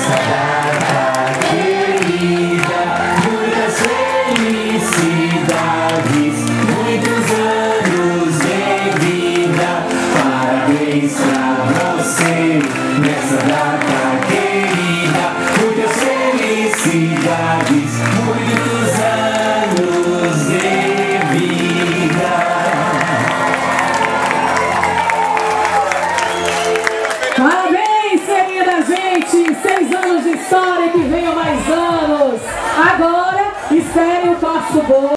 nessa data querida, muitas felicidades, muitos anos de vida. Parabéns pra você nessa data querida, muitas felicidades, muitos anos de vida. Parabéns, querida gente! 6 anos de história, que venham mais anos! Agora, espere o passo bom.